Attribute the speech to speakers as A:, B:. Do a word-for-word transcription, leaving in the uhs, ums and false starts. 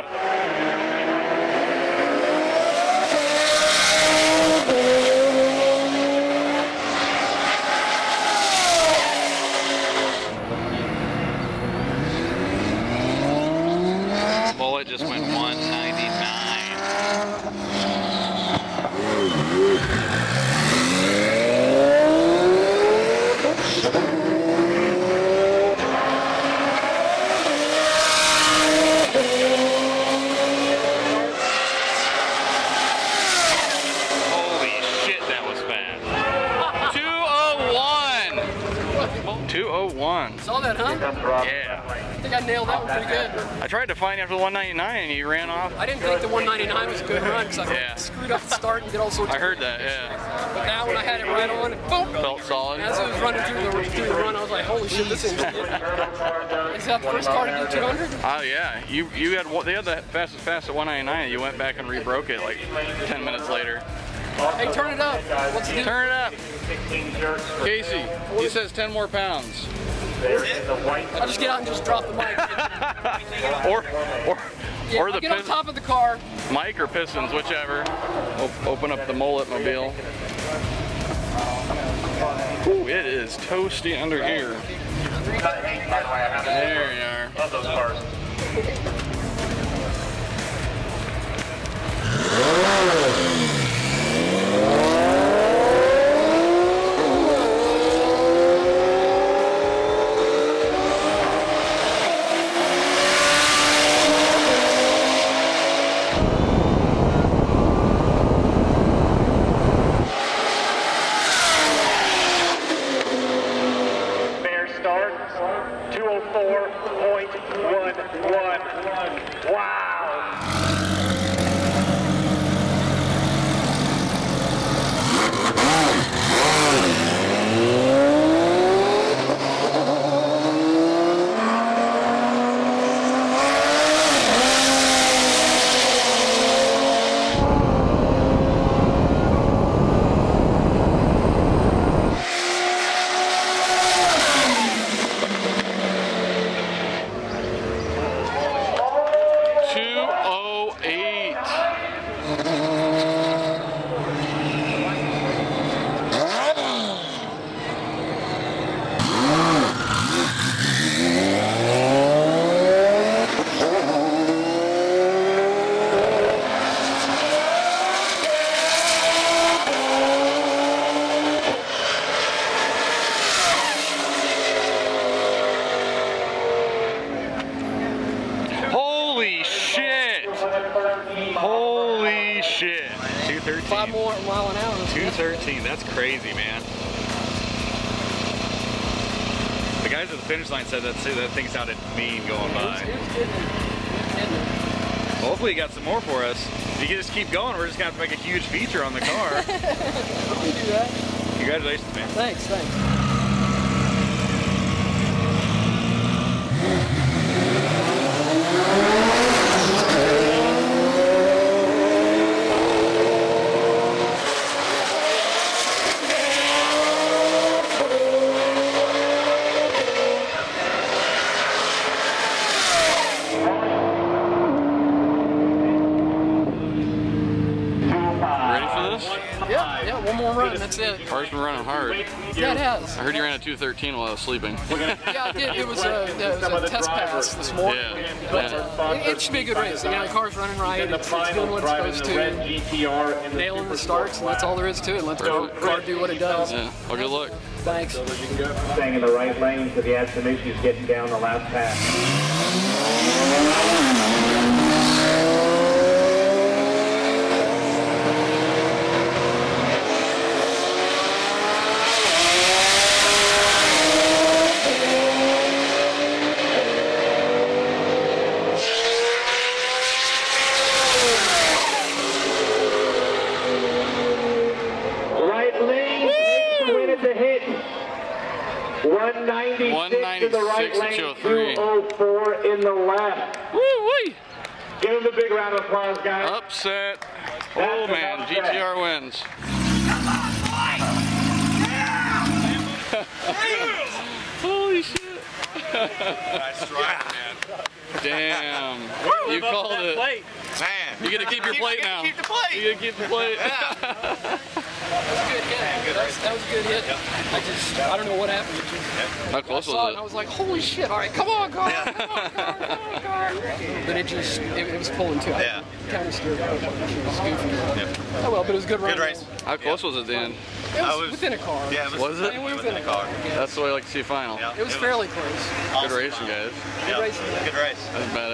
A: crowd. Mullet just went one ninety-nine. two oh one.
B: Saw that, huh?
A: Yeah.
B: I think I nailed that one pretty good.
A: I tried to find you after the one ninety-nine and you ran off.
B: I didn't think the one ninety-nine was a good run because I
A: yeah.
B: screwed up the start and did all sorts
A: I
B: of
A: heard that, yeah.
B: But that one I had it right on and boom!
A: Felt solid.
B: As it was running through the, through the run, I was like, holy shit, this thing's good. Is that the first car to do two hundred?
A: Oh, yeah. You you had they had the fastest fast at one ninety-nine and you went back and rebroke it like ten minutes later.
B: Hey, turn it up. What's it do?
A: Turn it up. Casey, he says ten more pounds.
B: I'll just get out and just drop the mic.
A: or or
B: yeah,
A: or the
B: I'll get on top of the car.
A: Mic or pistons, whichever. O open up the mullet mobile. Ooh, it is toasty under here. There you are.
C: Love those cars. two oh four point one one. Wow.
A: Holy shit. two thirteen.
B: Five more mile an hour.
A: two thirteen. That's crazy, man. The guys at the finish line said that, that thing sounded mean going by. Well, hopefully you got some more for us. If you can just keep going, we're just going to have to make a huge feature on the car.
B: We can do that.
A: Congratulations, man.
B: Thanks, thanks. Yeah, yeah, one more run, that's it.
A: Car's been running hard.
B: Yeah, it has.
A: I heard you ran at two thirteen while I was sleeping.
B: Yeah, I did. It was a, it was a test pass this morning.
A: Yeah.
B: But
A: yeah.
B: It, it should be a good race. You know, the car's running right, it's, it's doing what it's supposed to, nailing the starts, and that's all there is to it. Let the car, car do what it does.
A: Yeah, well, good luck.
B: Thanks.
C: Staying in the right lane so the Adsanucci's getting down the last pass. one ninety-six in the right lane, two oh four in the left.
A: Woo-wee!
C: Give him a big round of applause, guys.
A: Upset. Oh man, G T R wins.
D: Come on, boy! Yeah!
A: Holy shit.
D: Nice try, man.
A: Damn. You called it.
E: Man.
A: You get to keep your plate now.
E: Keep the plate.
A: You get to keep the plate.
B: That was a good hit. That was, that was a good hit. I just, I don't know what happened. It just,
A: How close
B: I saw
A: was
B: it and I
A: it?
B: was like, holy shit, all right, come on, car, come on, car, come on, car. But it just, it, it was pulling too.
E: Yeah.
B: Counter steered. It was goofy. Oh well, but it was a good run.
E: Good race.
A: How close was it then?
B: It was,
E: I was-
B: within a car.
E: Yeah, it was,
A: Was it?
B: I mean, we were
E: within a car.
A: That's the way I like to see a final.
E: Yeah,
B: It was fairly close.
A: Good racing, guys.
E: Yeah.
B: racing.
E: Good race.
A: That's badass.